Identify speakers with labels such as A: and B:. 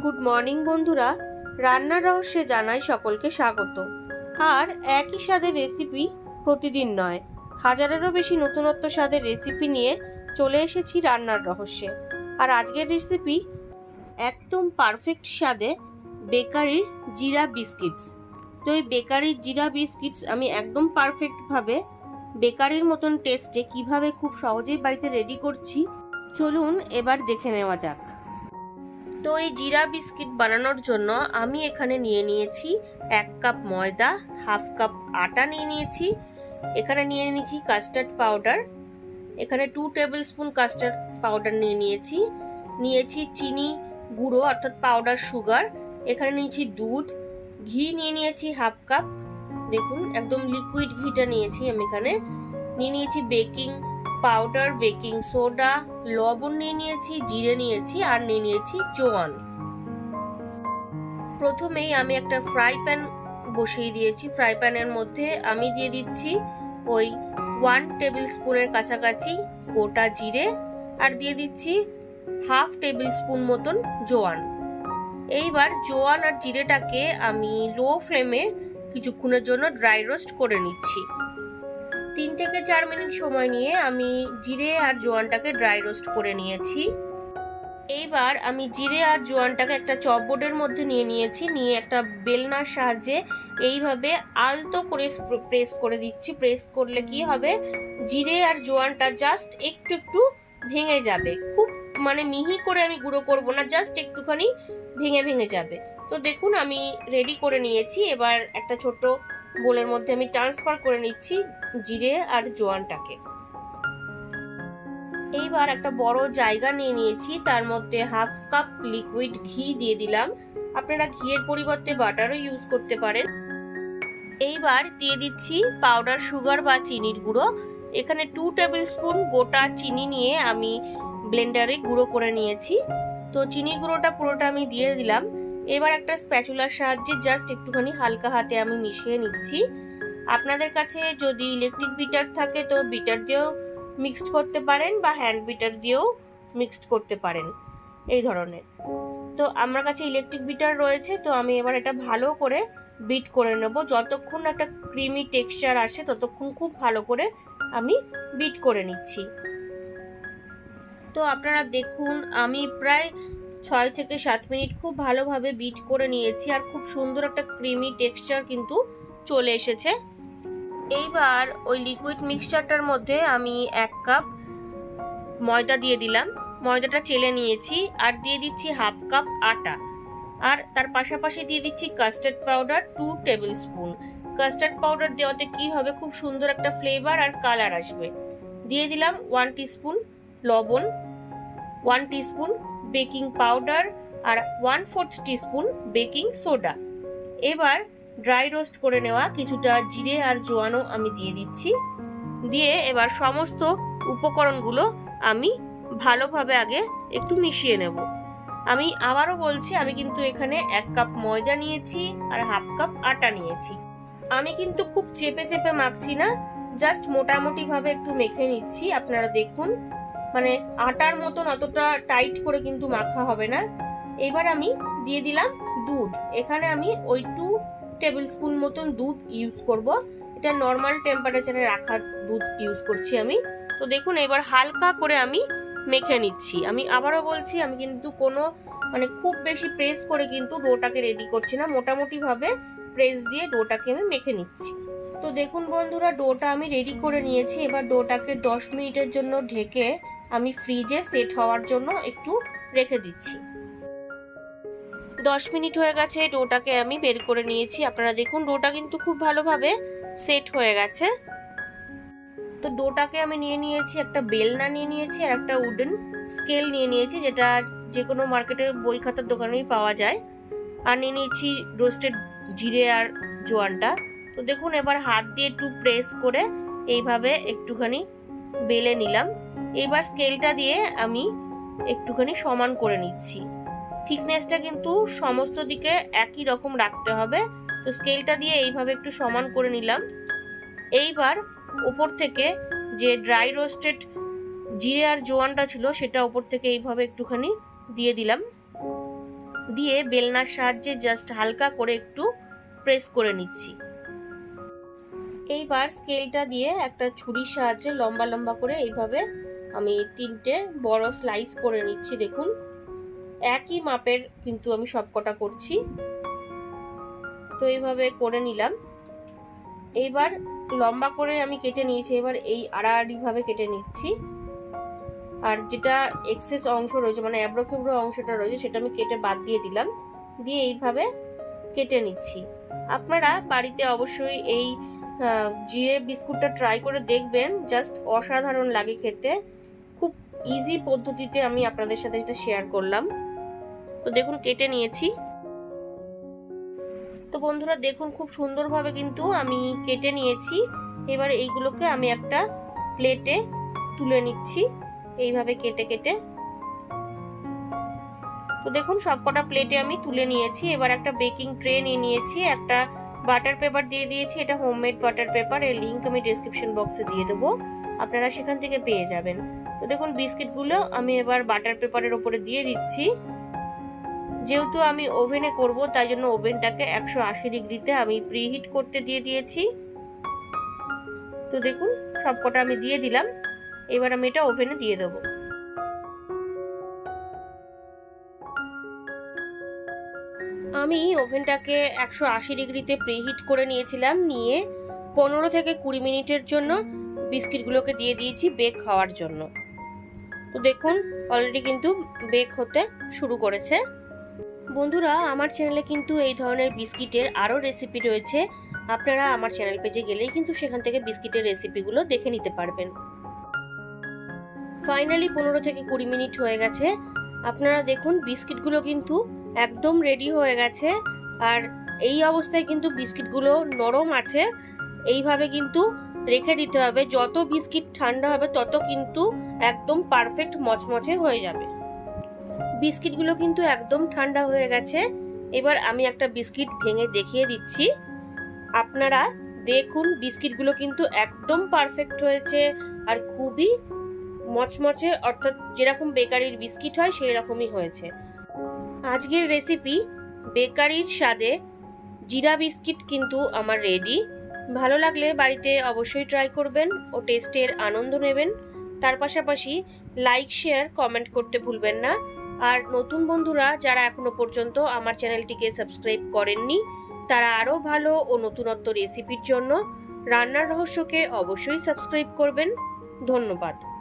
A: Good morning বন্ধুরা, রান্নার রহস্যে জানাই সকলকে স্বাগত। আর একই স্বাদের রেসিপি প্রতিদিন নয়, হাজারেরও বেশি নতুনত্ব স্বাদের রেসিপি নিয়ে চলে এসেছি রান্নার রহস্যে। আর আজকের রেসিপি একদম পারফেক্ট স্বাদে বেকারির জিরা বিস্কিটস। তো এই বেকারির জিরা বিস্কিটস আমি একদম পারফেক্টভাবে বেকারির মতন টেস্টে কিভাবে খুব সহজেই বাড়িতে রেডি করছি, চলুন এবার দেখে নেওয়া যাক। তো এই জিরা বিস্কিট বানানোর জন্য আমি এখানে নিয়ে নিয়েছি 1 কাপ ময়দা, হাফ কাপ আটা নিয়ে নিয়েছি, এখানে নিয়ে নিয়েছি কাস্টার্ড পাউডার, এখানে 2 টেবিল স্পুন কাস্টার্ড পাউডার নিয়েছি চিনি গুঁড়ো অর্থাৎ পাউডার সুগার, এখানে নিয়েছি দুধ, ঘি নিয়ে নিয়েছি হাফ কাপ, দেখুন একদম লিকুইড ঘিটা নিয়েছি আমি, এখানে নিয়ে নিয়েছি বেকিং পাউডার, বেকিং সোডা, লবণ নিয়ে নিয়েছি, জিরে নিয়েছি আর নিয়ে নিয়েছি জোয়ান। প্রথমেই আমি একটা ফ্রাই প্যান বসিয়ে দিয়েছি। ফ্রাই প্যানের মধ্যে আমি দিয়ে দিচ্ছি ওই 1 টেবিল স্পুনের কাছাকাছি গোটা জিরে আর দিয়ে দিচ্ছি হাফ টেবিল স্পুন মতন জোয়ান। এইবার জোয়ান আর জিরেটাকে আমি লো ফ্লেমে কিছুক্ষণের জন্য ড্রাই রোস্ট করে নিচ্ছি। 3 থেকে 4 মিনিট সময় নিয়ে আমি জিরে আর জোয়ানটাকে ড্রাই রোস্ট করে নিয়েছি। এইবার আমি জিরে আর জোয়ানটাকে একটা চপবোর্ডের মধ্যে নিয়ে একটা বেলনার সাহায্যে এইভাবে আলতো করে প্রেস করে দিচ্ছি। প্রেস করলে কি হবে, জিরে আর জোয়ানটা জাস্ট একটু ভেঙে যাবে। খুব মিহি করে আমি গুঁড়ো করব না, জাস্ট একটুখানি ভেঙে যাবে। তো দেখুন আমি রেডি করে নিয়েছি। এবার একটা ছোট বোলের মধ্যে আমি ট্রান্সফার করে নিচ্ছি জিরে আর জোয়ানটাকে। এইবার একটা বড় জায়গা নিয়ে নিয়েছি, তার মধ্যে হাফ কাপ লিকুইড ঘি দিয়ে দিলাম। আপনারা ঘিয়ের পরিবর্তে বাটারও ইউজ করতে পারেন। এইবার দিয়ে দিচ্ছি পাউডার সুগার বা চিনির গুঁড়ো। এখানে 2 টেবিল স্পুন গোটা চিনি নিয়ে আমি ব্লেন্ডারে গুঁড়ো করে নিয়েছি। তো চিনি গুঁড়োটা পুরোটা আমি দিয়ে দিলাম। এবার একটা স্প্যাচুলার সাহায্যে জাস্ট একটুখানি হালকা হাতে আমি মিশিয়ে নিচ্ছি। আপনাদের কাছে যদি ইলেকট্রিক বিটার থাকে তো বিটার দিয়েও মিক্সড করতে পারেন বা হ্যান্ড বিটার দিয়েও মিক্সড করতে পারেন এই ধরনের। তো আমার কাছে ইলেকট্রিক বিটার রয়েছে, তো আমি এবার এটা ভালো করে বিট করে নেব। যতক্ষণ একটা ক্রিমি টেক্সচার আসে ততক্ষণ খুব ভালো করে আমি বিট করে নিচ্ছি। তো আপনারা দেখুন আমি প্রায় 6 থেকে 7 মিনিট খুব ভালোভাবে বিট করে নিয়েছি আর খুব সুন্দর একটা ক্রিমি টেক্সচার কিন্তু চলে এসেছে। এইবার ওই লিকুইড মিক্সচারটার মধ্যে আমি 1 কাপ ময়দা দিয়ে দিলাম। ময়দাটা চেলে নিয়েছি আর দিয়ে দিচ্ছি হাফ কাপ আটা আর তার পাশাপাশি দিয়ে দিচ্ছি custard powder 2 tablespoon. Custard powder দেওয়াতে কি হবে, খুব সুন্দর একটা ফ্লেভার আর কালার আসবে। দিয়ে দিলাম 1 টিস্পুন লবণ, 1 টিস্পুন বেকিং পাউডার আর 1/4 টিস্পুন বেকিং সোডা। এবার ড্রাই রোস্ট করে নেওয়া কিছুটা জিরে আর জোয়ানও আমি দিয়ে দিচ্ছি। দিয়ে এবার সমস্ত উপকরণগুলো আমি ভালোভাবে আগে একটু মিশিয়ে নেব। আমি আবারও বলছি, আমি কিন্তু এখানে 1 কাপ ময়দা নিয়েছি আর হাফ কাপ আটা নিয়েছি। আমি কিন্তু খুব চেপে মাখছি না, জাস্ট মোটামুটি ভাবে একটু মেখে নিচ্ছি। আপনারা দেখুন আটার মতন অতটা টাইট করে কিন্তু মাখা হবে না। এবার আমি দিয়ে দিলাম দুধ। এখানে আমি ওই 2 টেবিল স্পুন মতন দুধ ইউজ করব। এটা নর্মাল টেম্পারেচারে রাখা দুধ ইউজ করছি আমি। তো দেখুন এবার হালকা করে আমি মেখে নিচ্ছি। আমি আবারও বলছি, আমি কিন্তু কোনো খুব বেশি প্রেস করে কিন্তু ডোটাকে রেডি করছি না, মোটামুটি ভাবে প্রেস দিয়ে ডোটাকে আমি মেখে নিচ্ছি। তো দেখুন বন্ধুরা, ডোটা আমি রেডি করে নিয়েছি। এবার ডোটাকে 10 মিনিটের জন্য ঢেকে আমি ফ্রিজে সেট হওয়ার জন্য একটু রেখে দিচ্ছি। 10 মিনিট হয়ে গেছে, ডোটাকে আমি বের করে নিয়েছি। আপনারা দেখুন ডোটা কিন্তু খুব ভালোভাবে সেট হয়ে গেছে। তো ডোটাকে আমি নিয়ে নিয়েছি, একটা বেলনা নিয়ে নিয়েছি আর একটা উডেন স্কেল নিয়ে নিয়েছি, যেটা যে কোনো মার্কেটের বই খাতার দোকানেই পাওয়া যায়। আর নিয়ে নিয়েছি রোস্টেড জিরে আর জোয়ানটা। তো দেখুন এবার হাত দিয়ে একটু প্রেস করে এইভাবে একটুখানি বেলে নিলাম। এবার স্কেলটা দিয়ে আমি একটুখানি সমান করে নিচ্ছি। থিকনেসটা কিন্তু সমস্ত দিকে একই রকম রাখতে হবে। তো স্কেলটা দিয়ে এইভাবে একটু সমান করে নিলাম। এইবার উপর থেকে যে ড্রাই রোস্টেড জিরে আর জোয়ানটা ছিল সেটা উপর থেকে এইভাবে একটুখানি দিয়ে দিলাম। দিয়ে বেলনার সাহায্যে জাস্ট হালকা করে একটু প্রেস করে নিচ্ছি। এইবার স্কেলটা দিয়ে একটা ছুরির সাহায্যে লম্বা লম্বা করে এইভাবে আমি 3টে বড় স্লাইস করে নিচ্ছি। দেখুন একই মাপের কিন্তু আমি সবকটা করছি। তো এইভাবে করে নিলাম। এইবার লম্বা করে আমি কেটে নিয়েছি, এবার এই আড়াআড়ি ভাবে কেটে নিচ্ছি। আর যেটা এক্সেস অংশ রয়েছে মানে এবড়োখেবড়ো অংশটা রয়েছে সেটা আমি কেটে বাদ দিয়ে দিলাম, দিয়ে এইভাবে কেটে নিচ্ছি। আপনারা বাড়িতে অবশ্যই এই জিরে বিস্কুটটা ট্রাই করে দেখবেন, জাস্ট অসাধারণ লাগে খেতে। খুব ইজি পদ্ধতিতে আমি আপনাদের সাথে যেটা শেয়ার করলাম। তো দেখুন কেটে নিয়েছি। তো বন্ধুরা দেখুন খুব সুন্দরভাবে কিন্তু আমি কেটে নিয়েছি। এবার এইগুলোকে আমি একটা প্লেটে তুলে নিচ্ছি এইভাবে কেটে কেটে। তো দেখুন সবকটা প্লেটে আমি তুলে নিয়েছি। এবার একটা বেকিং ট্রে নিয়ে নিয়েছি, একটা বাটার পেপার দিয়ে দিয়েছি। এটা হোমমেড বাটার পেপার, এর লিঙ্ক আমি ডেসক্রিপশন বক্সে দিয়ে দেবো, আপনারা সেখান থেকে পেয়ে যাবেন। তো দেখুন বিস্কিটগুলো আমি এবার বাটার পেপারের উপরে দিয়ে দিচ্ছি। যেহেতু আমি ওভেনে করব তাই জন্য ওভেনটাকে 180 ডিগ্রিতে আমি প্রিহিট করতে দিয়ে দিয়েছি। তো দেখুন সবকটা আমি দিয়ে দিলাম। এবার আমি এটা ওভেনে দিয়ে দেবো। আমি ওভেনটাকে 180 ডিগ্রিতে প্রিহিট করে নিয়েছিলাম, নিয়ে 15 থেকে 20 মিনিটের জন্য বিস্কিটগুলোকে দিয়ে দিয়েছি বেক হওয়ার জন্য। তো দেখুন অলরেডি কিন্তু বেক হতে শুরু করেছে। বন্ধুরা আমার চ্যানেলে কিন্তু এই ধরনের বিস্কিটের আরও রেসিপি রয়েছে, আপনারা আমার চ্যানেল পেজে গেলেই কিন্তু সেখান থেকে বিস্কিটের রেসিপিগুলো দেখে নিতে পারবেন। ফাইনালি 15 থেকে 20 মিনিট হয়ে গেছে। আপনারা দেখুন বিস্কিটগুলো কিন্তু একদম রেডি হয়ে গেছে। আর এই অবস্থায় কিন্তু বিস্কিটগুলো নরম আছে, এইভাবে কিন্তু রেখে দিতে হবে। যত বিস্কিট ঠান্ডা হবে তত কিন্তু একদম পারফেক্ট মচমচে হয়ে যাবে। বিস্কিটগুলো কিন্তু একদম ঠান্ডা হয়ে গেছে। এবার আমি একটা বিস্কিট ভেঙে দেখিয়ে দিচ্ছি। আপনারা দেখুন বিস্কিটগুলো কিন্তু একদম পারফেক্ট হয়েছে আর খুবই মচমচে, অর্থাৎ যেরকম বেকারির বিস্কিট হয় সেই রকমই হয়েছে। আজকের রেসিপি বেকারির স্বাদে জিরা বিস্কিট কিন্তু আমার রেডি। ভালো লাগলে বাড়িতে অবশ্যই ট্রাই করবেন ও টেস্টের আনন্দ নেবেন। তার পাশাপাশি লাইক শেয়ার কমেন্ট করতে ভুলবেন না। আর নতুন বন্ধুরা যারা এখনো পর্যন্ত আমার চ্যানেলটিকে সাবস্ক্রাইব করেননি তারা আরও ভালো ও নতুনত্ব রেসিপির জন্য রান্নার রহস্যকে অবশ্যই সাবস্ক্রাইব করবেন। ধন্যবাদ।